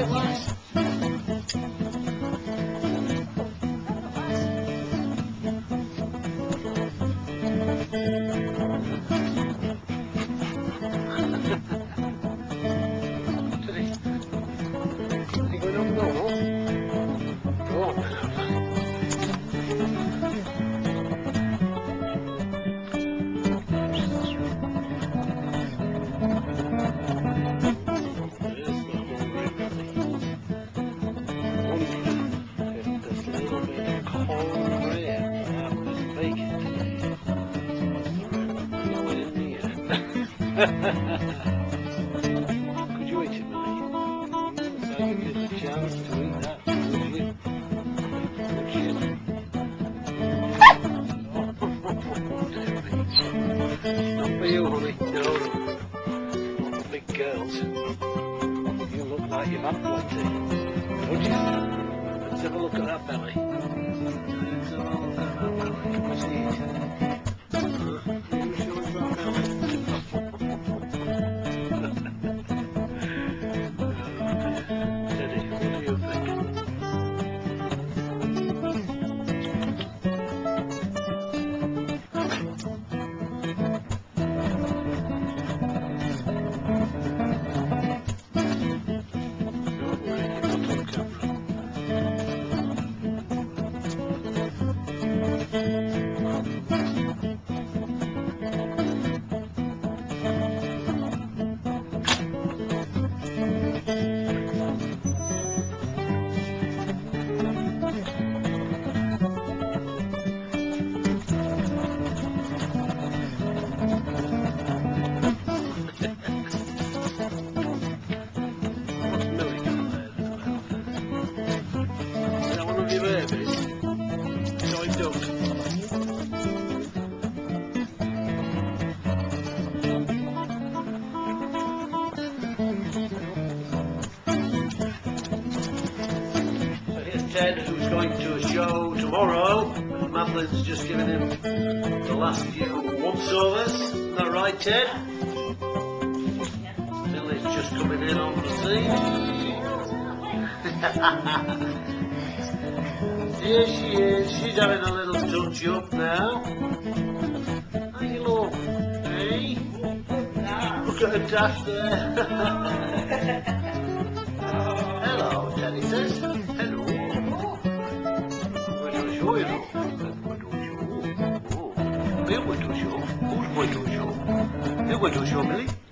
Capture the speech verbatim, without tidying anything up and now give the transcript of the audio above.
Yes. Could you eat it, Millie? Mm, if I give you the chance to eat that, would you? Would you? Not for you, honey. No, no. Not the big girls. You look like you've had plenty. Don't you? Let's have a look at that belly. Let's have a look at that belly. Can we see it? Huh? Are you sure it's that belly? Teddy, what do you think? Don't worry, you're not on camera. What's Millie doing there as well? Is that one of your babies? Toy duck. So here's Ted, who's going to a show tomorrow, and Madeline's just given him the last few once-overs. Isn't that right, Ted? Millie's just coming in on the scene. Here she is. She's having a little touch-up now. How you look? Hey? Look at her dash there. Hello, Teddy says. Hello. We're going to show you now. We're going to show. Oh. We're going to show. Who's going to show? You're going to show, Millie?